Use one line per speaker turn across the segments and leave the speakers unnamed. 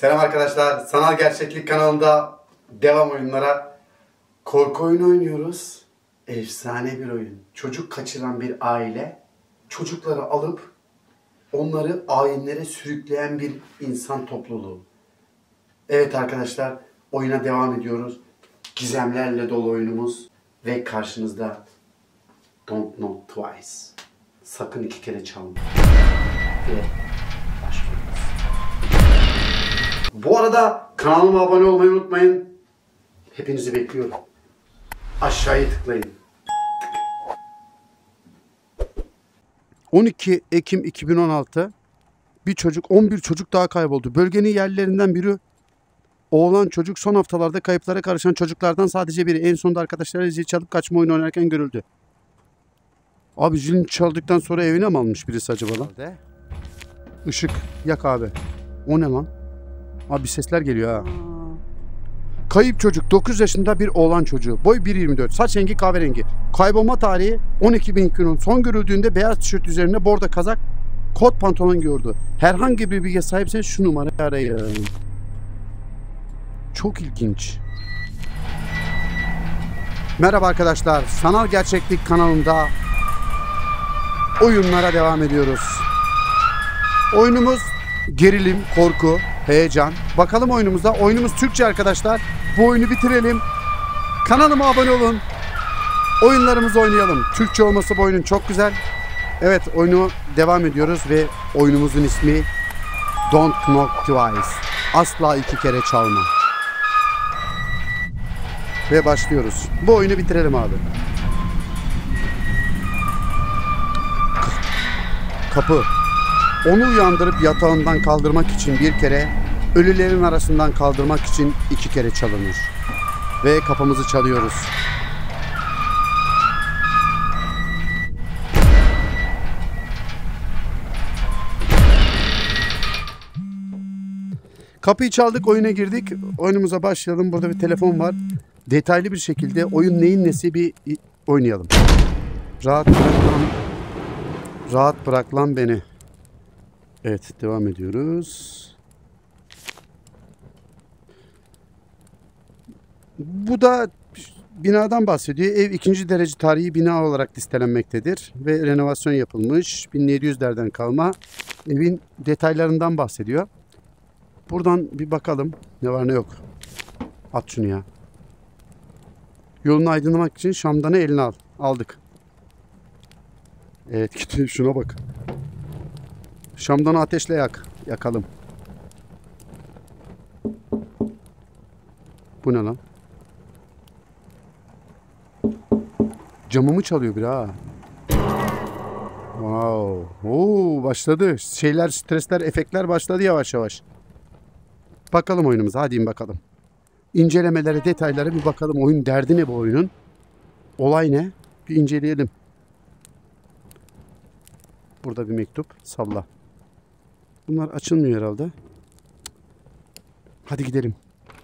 Selam arkadaşlar. Sanal Gerçeklik kanalında devam oyunlara. Korku oyunu oynuyoruz. Efsane bir oyun. Çocuk kaçıran bir aile çocukları alıp onları ayinlere sürükleyen bir insan topluluğu. Evet arkadaşlar, oyuna devam ediyoruz. Gizemlerle dolu oyunumuz ve karşınızda Don't Knock Twice. Sakın iki kere çalma. Ve başlıyoruz. Bu arada kanalıma abone olmayı unutmayın. Hepinizi bekliyorum. Aşağıya tıklayın.
12 Ekim 2016 11 çocuk daha kayboldu. Bölgenin yerlerinden biri oğlan çocuk, son haftalarda kayıplara karışan çocuklardan sadece biri. En sonunda arkadaşları zil çalıp kaçma oyunu oynarken görüldü. Abi zil çaldıktan sonra evine mi almış birisi acaba lan? Işık yak abi. O ne lan? Abi sesler geliyor ha. Kayıp çocuk 9 yaşında bir oğlan çocuğu. Boy 1.24. Saç rengi kahverengi. Kaybolma tarihi 12.2010. Son görüldüğünde beyaz tişört üzerine bordo kazak, kot pantolon giyiyordu. Herhangi bir bilgiye sahipseniz şu numarayı arayın. Çok ilginç. Merhaba arkadaşlar. Sanal Gerçeklik kanalında oyunlara devam ediyoruz. Oyunumuz gerilim, korku, heyecan. Bakalım oyunumuza. Oyunumuz Türkçe arkadaşlar. Bu oyunu bitirelim. Kanalıma abone olun. Oyunlarımızı oynayalım. Türkçe olması bu oyunun çok güzel. Evet, oyunu devam ediyoruz ve oyunumuzun ismi Don't Knock Twice. Asla iki kere çalma. Ve başlıyoruz. Bu oyunu bitirelim abi. Kapı. Onu uyandırıp yatağından kaldırmak için bir kere, ölülerin arasından kaldırmak için iki kere çalınır. Ve kapımızı çalıyoruz. Kapıyı çaldık, oyuna girdik. Oyunumuza başlayalım. Burada bir telefon var. Detaylı bir şekilde oyun neyin nesi bir oynayalım. Rahat bırak lan. Rahat bırak lan beni. Evet, devam ediyoruz. Bu da binadan bahsediyor. Ev 2. derece tarihi bina olarak listelenmektedir ve renovasyon yapılmış. 1700'lerden kalma. Evin detaylarından bahsediyor. Buradan bir bakalım ne var ne yok. At şunu ya. Yolunu aydınlamak için şamdanı eline al. Aldık. Evet, git şuna bak. Şamdanı ateşle yak. Yakalım. Bu ne lan? Camımı çalıyor bir ha. Wow. Oo, başladı. Şeyler, stresler, efektler başladı yavaş yavaş. Bakalım oyunumuza. Hadi bakalım. İncelemelere, detaylara bir bakalım. Oyun derdi ne bu oyunun? Olay ne? Bir inceleyelim. Burada bir mektup. Salla. Bunlar açılmıyor herhalde. Hadi gidelim.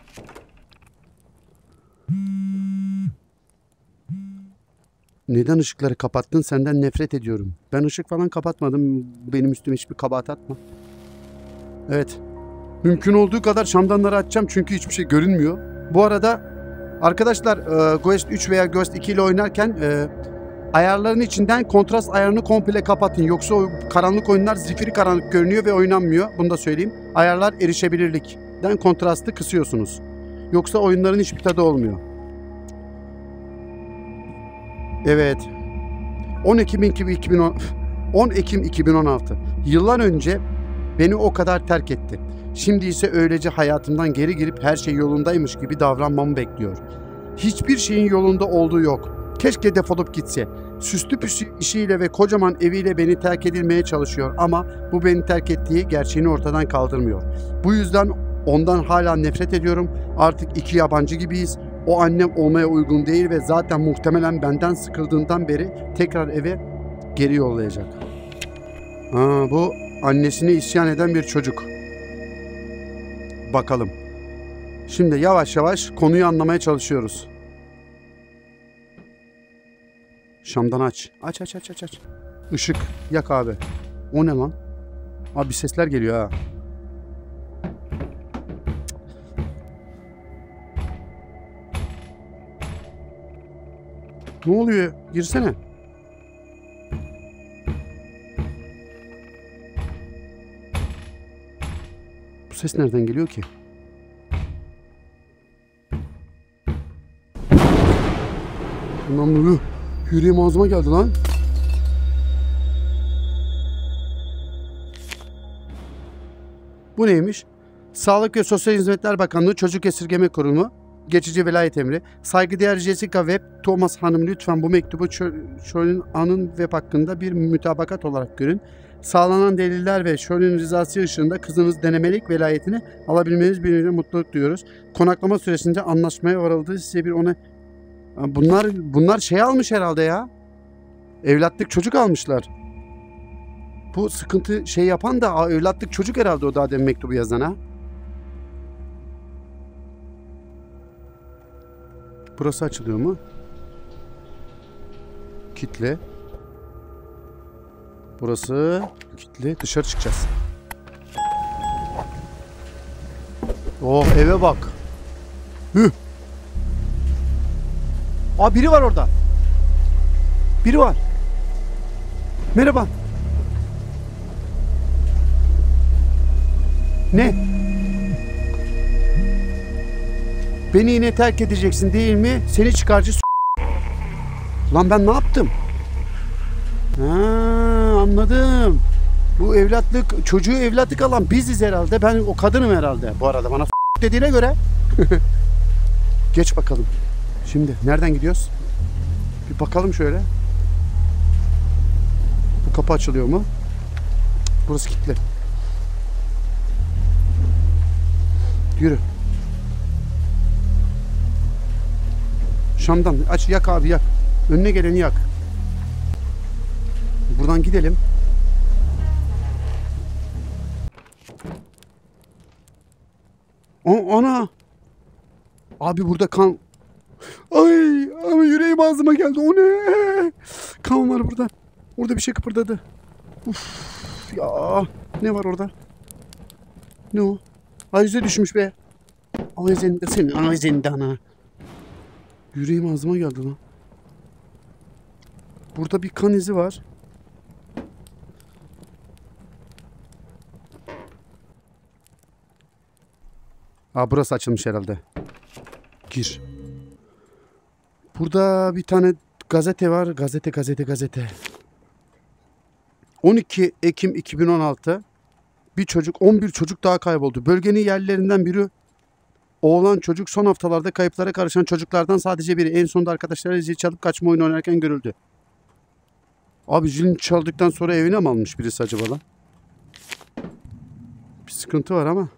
Neden ışıkları kapattın? Senden nefret ediyorum. Ben ışık falan kapatmadım. Benim üstüme hiçbir kabahat atma. Evet. Mümkün olduğu kadar şamdanları açacağım çünkü hiçbir şey görünmüyor. Bu arada arkadaşlar Ghost 3 veya Ghost 2 ile oynarken ayarların içinden kontrast ayarını komple kapatın. Yoksa o karanlık oyunlar zifiri karanlık görünüyor ve oynanmıyor. Bunu da söyleyeyim. Ayarlar erişebilirlikten kontrastı kısıyorsunuz. Yoksa oyunların hiçbir tadı olmuyor. Evet. 10 Ekim 2016. Yıllar önce beni o kadar terk etti. Şimdi ise öylece hayatımdan geri girip her şey yolundaymış gibi davranmamı bekliyor. Hiçbir şeyin yolunda olduğu yok. Keşke defolup gitse. Süslü püslü işiyle ve kocaman eviyle beni terk edilmeye çalışıyor ama bu beni terk ettiği gerçeğini ortadan kaldırmıyor. Bu yüzden ondan hala nefret ediyorum. Artık iki yabancı gibiyiz. O annem olmaya uygun değil ve zaten muhtemelen benden sıkıldığından beri tekrar eve geri yollayacak. Bu annesine isyan eden bir çocuk. Bakalım. Şimdi yavaş yavaş konuyu anlamaya çalışıyoruz. Şamdan aç. Aç. Işık yak abi. O ne lan? Abi sesler geliyor ha. Ne oluyor? Girsene. Bu ses nereden geliyor ki? Lan yüreğim ağzıma geldi lan. Bu neymiş? Sağlık ve Sosyal Hizmetler Bakanlığı Çocuk Esirgeme Kurumu geçici velayet emri. Saygıdeğer Jessica Webb Thomas Hanım, lütfen bu mektubu Shirley'nin Anın Webb hakkında bir mütabakat olarak görün. Sağlanan deliller ve Shirley'nin rızası ışığında kızınız denemelik velayetini alabilmeniz bir mutluluk duyuyoruz. Konaklama süresince anlaşmaya varıldı. Size bir ona... Bunlar şey almış herhalde ya. Evlatlık çocuk almışlar. Bu sıkıntı şey yapan da evlatlık çocuk herhalde, o daha demin mektubu yazan ha. Burası açılıyor mu? Kitle. Burası kitle. Dışarı çıkacağız. Oh, eve bak. Hüh. Aa, biri var orada. Biri var. Merhaba. Ne? Beni yine terk edeceksin değil mi? Seni çıkarcı Lan ben ne yaptım? Ha, anladım. Bu evlatlık, çocuğu evlatlık alan biziz herhalde. Ben o kadınım herhalde. Bu arada bana dediğine göre. Geç bakalım. Şimdi nereden gidiyoruz? Bir bakalım şöyle. Bu kapı açılıyor mu? Burası kilitli. Yürü. Şam'dan aç, yak abi, yak. Önüne geleni yak. Buradan gidelim. Ana. Abi burada kan. Ay abi, yüreğim ağzıma geldi. O ne? Kan var burada. Orada bir şey kıpırdadı. Uf ya. Ne var orada? Ne o? Avize düşmüş be. Avizende senin. Avizende ana. Yüreğim ağzıma geldi lan. Burada bir kan izi var. Aa, burası açılmış herhalde. Gir. Burada bir tane gazete var. Gazete. 12 Ekim 2016. 11 çocuk daha kayboldu. Bölgenin yerlilerinden biri oğlan çocuk son haftalarda kayıplara karışan çocuklardan sadece biri. En sonunda arkadaşları zil çalıp kaçma oyunu oynarken görüldü. Abi zil çaldıktan sonra evine mi almış birisi acaba lan? Bir sıkıntı var ama.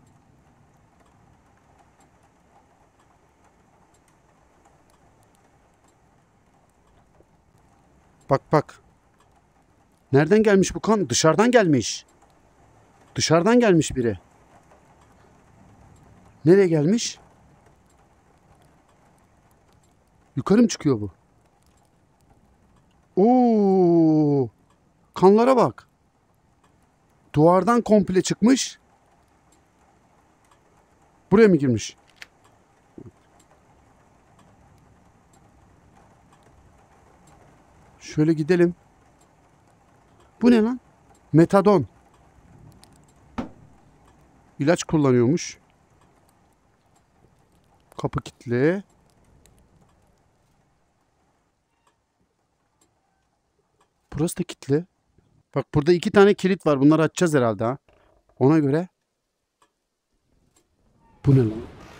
Bak. Nereden gelmiş bu kan? Dışarıdan gelmiş. Dışarıdan gelmiş biri. Nereye gelmiş? Yukarı mı çıkıyor bu? Oo! Kanlara bak. Duvardan komple çıkmış. Buraya mı girmiş? Şöyle gidelim. Bu ne lan? Metadon. İlaç kullanıyormuş. Kapı kilitli. Burası da kilitli. Bak burada 2 tane kilit var. Bunları açacağız herhalde ha. Ona göre. Bu ne lan?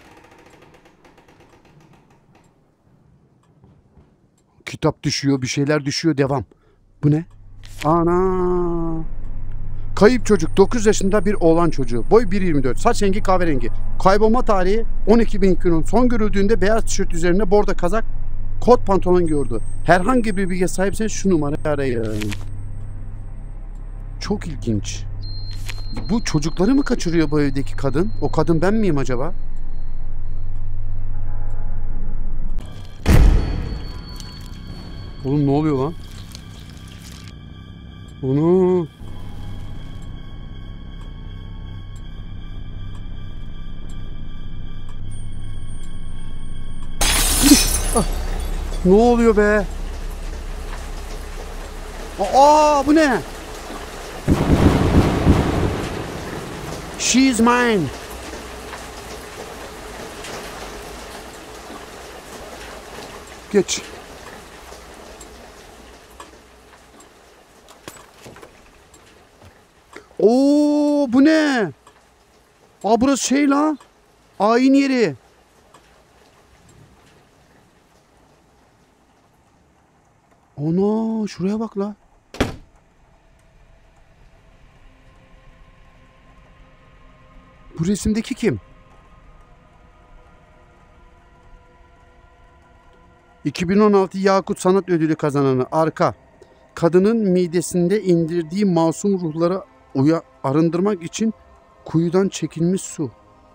Kitap düşüyor, bir şeyler düşüyor. Devam. Bu ne? Ana! Kayıp çocuk. 9 yaşında bir oğlan çocuğu. Boy 1.24. Saç rengi kahverengi. Kaybolma tarihi 12.2010. Son görüldüğünde beyaz tişört üzerine bordo kazak, kot pantolon giyiyordu. Herhangi bir bilgiye sahipse şu numarayı arayın. Çok ilginç. Bu çocukları mı kaçırıyor bu evdeki kadın? O kadın ben miyim acaba? Oğlum ne oluyor lan? Onu. Ah, ne oluyor be? Aa bu ne? She's mine. Geç. Oo bu ne? Aa burası şey la. Ayin yeri. Ana şuraya bak la. Bu resimdeki kim? 2016 Yakut Sanat Ödülü kazananı arka. Kadının midesinde indirdiği masum ruhları arındırmak için kuyudan çekilmiş su.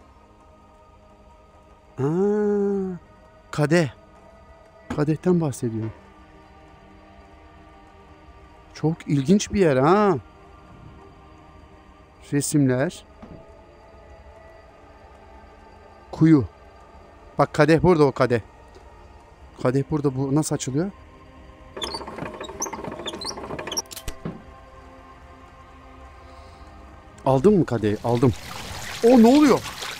Aa, kadeh. Kadehten bahsediyor. Çok ilginç bir yer ha. Resimler. Kuyu. Bak kadeh burada, o kadeh. Kadeh burada, bu nasıl açılıyor? Aldın mı kadehi? Aldım. O ne oluyor?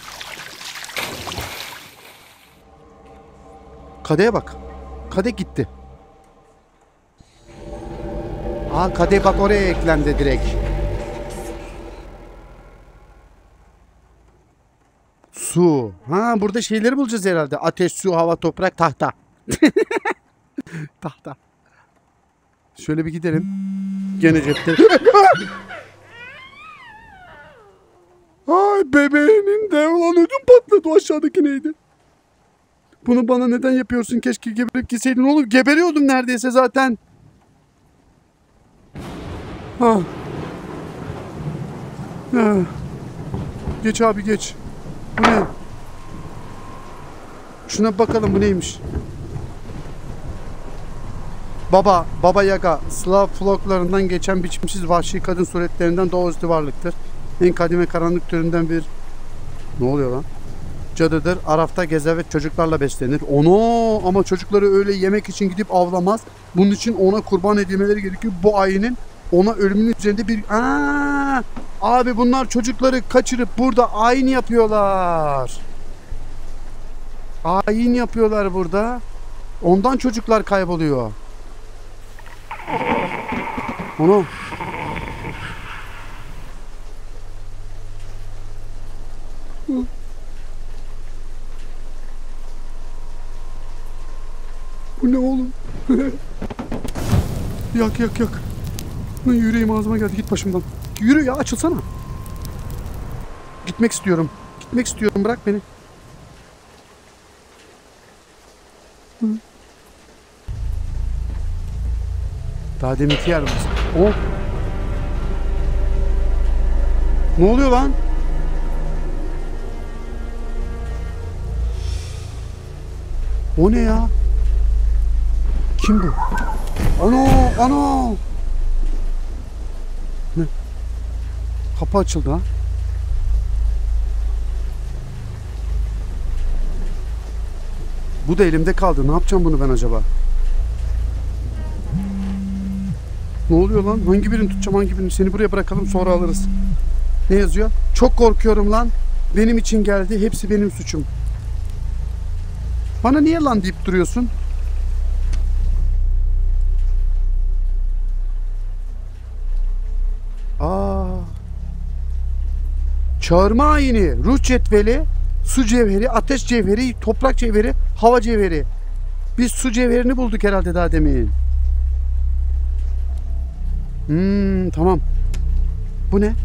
Kadehe bak. Kadeh gitti. Aa kadeh bak oraya eklendi direkt. Su. Ha burada şeyleri bulacağız herhalde. Ateş, su, hava, toprak, tahta. Tahta. Şöyle bir gidelim. Gene cepte. Ay bebeğinin de ulan ödüm patladı. O aşağıdaki neydi? Bunu bana neden yapıyorsun? Keşke geberip gitseydin oğlum. Geberiyordum neredeyse zaten. Ha. Ha. Geç abi geç. Bu ne? Şuna bakalım bu neymiş? Baba Yaga, Slav folklorundan geçen biçimsiz vahşi kadın suretlerinden doğaüstü varlıktır. En kadim ve karanlık türünden bir... Ne oluyor lan? Cadıdır. Arafta gezer ve çocuklarla beslenir. Onu ama çocukları öyle yemek için gidip avlamaz. Bunun için ona kurban edilmeleri gerekiyor. Bu ayinin ona ölümünün üzerinde bir... Abi bunlar çocukları kaçırıp burada ayin yapıyorlar. Ayin yapıyorlar burada. Ondan çocuklar kayboluyor. Onu. Bu ne oğlum? Yak. Lan yüreğim ağzıma geldi. Git başımdan. Yürü ya, açılsana. Gitmek istiyorum. Bırak beni. Daha deminki yer burası. Oh. Ne oluyor lan? O ne ya? Kim bu? Ano. Ne? Kapı açıldı ha. Bu da elimde kaldı. Ne yapacağım bunu ben acaba? Ne oluyor lan? Hangi birini tutacağım, hangi birini? Seni buraya bırakalım, sonra alırız. Ne yazıyor? Çok korkuyorum lan. Benim için geldi. Hepsi benim suçum. Bana niye lan deyip duruyorsun? Çağırma ayini, ruh cetveli, su cevheri, ateş cevheri, toprak cevheri, hava cevheri. Biz su cevherini bulduk herhalde daha demin. Tamam. Bu ne?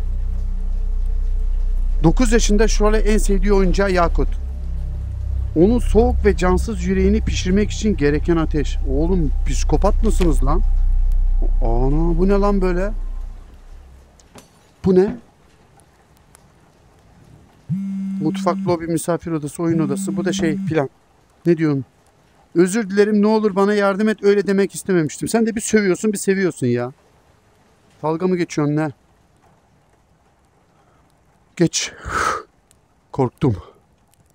9 yaşında Şule en sevdiği oyuncağı Yakut. Onun soğuk ve cansız yüreğini pişirmek için gereken ateş. Oğlum psikopat mısınız lan? Ana bu ne lan böyle? Bu ne? Mutfak, lobi, misafir odası, oyun odası. Bu da şey filan. Ne diyorsun? Özür dilerim, ne olur bana yardım et. Öyle demek istememiştim. Sen de bir sövüyorsun bir seviyorsun ya. Dalga mı geçiyorsun ne? Geç. Korktum.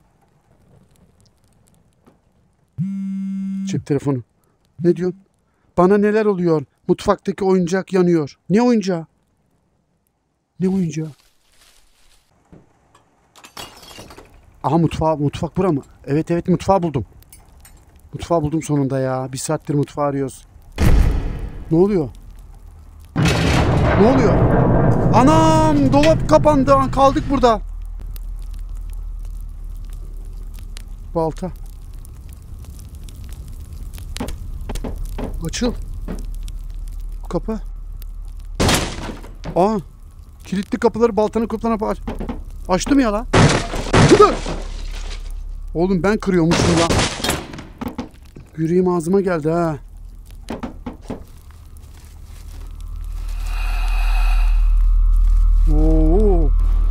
Cep telefonu. Ne diyorsun? Bana neler oluyor? Mutfaktaki oyuncak yanıyor. Ne oyuncağı? Ne oyuncağı? Aha mutfak bura mı? Evet mutfağı buldum. Mutfağı buldum sonunda ya. Bir saattir mutfağı arıyoruz. Ne oluyor? Ne oluyor? Anam dolap kapandı. Kaldık burada. Balta. Açıl. Bu kapı. Aa. Kilitli kapıları baltanın kullanıp açtım ya la. Dur. Oğlum ben kırıyormuşum la. Yüreğim ağzıma geldi ha. Oo.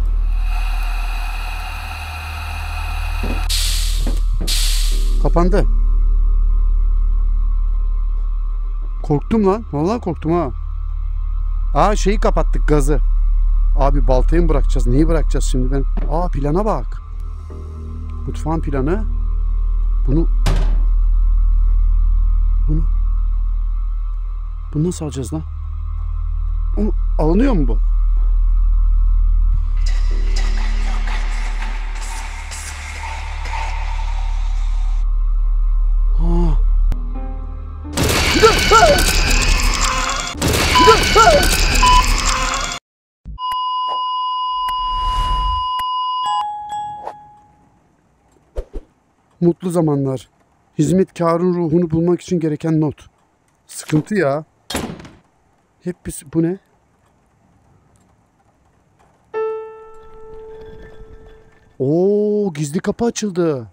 Kapandı. Korktum lan. Vallahi korktum ha. Aa şeyi kapattık, gazı. Abi baltayı mı bırakacağız? Neyi bırakacağız şimdi ben? Aa plana bak. Mutfağın planı. Bunu nasıl alacağız lan? Alınıyor mu bu? Ha. Mutlu zamanlar. Hizmetkarın ruhunu bulmak için gereken not. Sıkıntı ya. Hep bir... Bu ne? Oo, gizli kapı açıldı.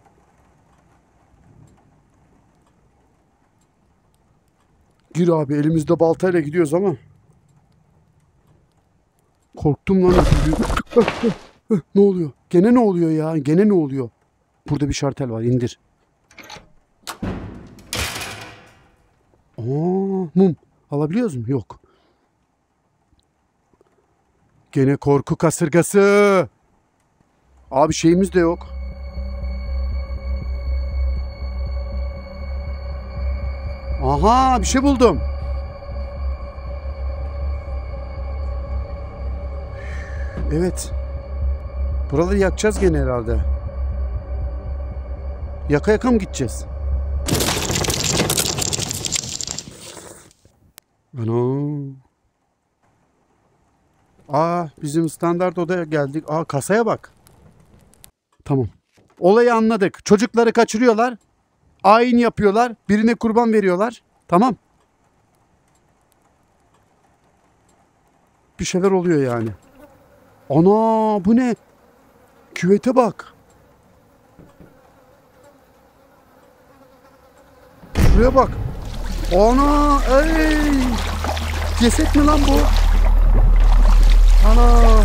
Gir abi, elimizde baltayla gidiyoruz ama. Korktum lan. Ne oluyor? Gene ne oluyor ya? Gene ne oluyor? Burada bir şartel var, indir. Aa, mum. Alabiliyoruz mu? Yok. Gene korku kasırgası. Abi şeyimiz de yok. Aha, bir şey buldum. Evet. Buraları yakacağız gene herhalde. Yaka yaka mı gideceğiz? Ana. Aa, bizim standart odaya geldik. Aa, kasaya bak. Tamam. Olayı anladık. Çocukları kaçırıyorlar. Ayin yapıyorlar. Birine kurban veriyorlar. Tamam. Bir şeyler oluyor yani. Ana, bu ne? Küvete bak. Şuraya bak. Ana, ey! Ceset mi lan bu? Ana.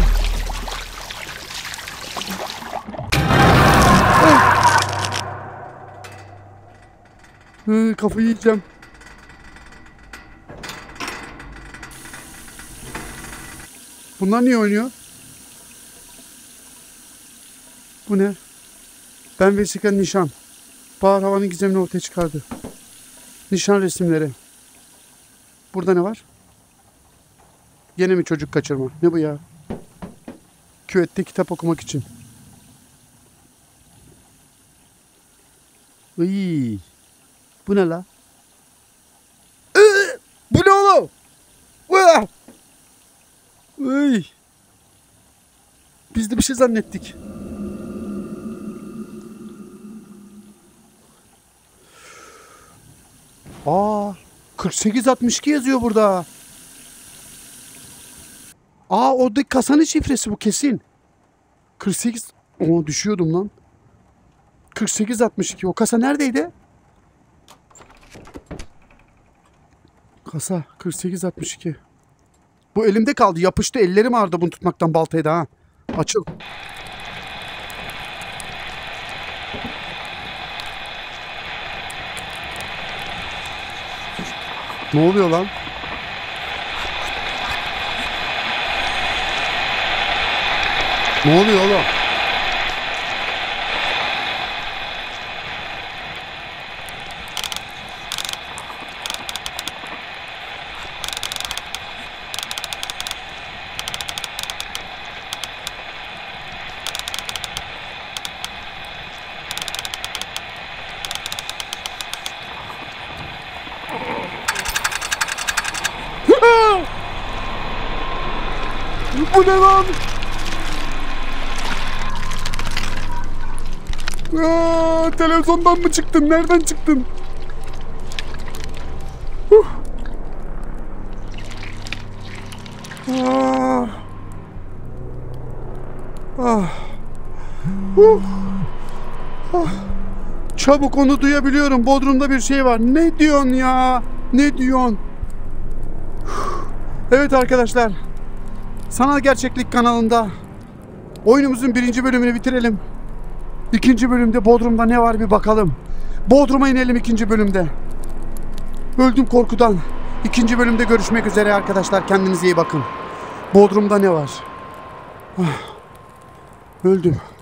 Kafayı yiyeceğim. Bunlar niye oynuyor? Bu ne? Ben vesika nişan. Bahar havanın gizemini ortaya çıkardı. Nişan resimleri. Burada ne var? Yine mi çocuk kaçırma? Ne bu ya? Küvette kitap okumak için. Iy. Bu ne la? Bu ne oğlum? Iy. Biz de bir şey zannettik. Aa, 4862 yazıyor burada. Aa, oradaki kasanın şifresi bu kesin. 48. Oo, düşüyordum lan. 4862. O kasa neredeydi? Kasa 4862. Bu elimde kaldı. Yapıştı. Ellerim ağrıdı bunu tutmaktan, baltayı da ha. Açıl. Ne oluyor lan? Ne oluyor oğlum? Bu ne lan? Televizyondan mı çıktın? Nereden çıktın? Ah. Ah. Ah. Çabuk onu duyabiliyorum. Bodrum'da bir şey var. Ne diyorsun ya? Ne diyorsun? Evet arkadaşlar. Sanal Gerçeklik kanalında oyunumuzun 1. bölümünü bitirelim. 2. bölümde Bodrum'da ne var bir bakalım. Bodrum'a inelim 2. bölümde. Öldüm korkudan. 2. bölümde görüşmek üzere arkadaşlar. Kendinize iyi bakın. Bodrum'da ne var? Öldüm.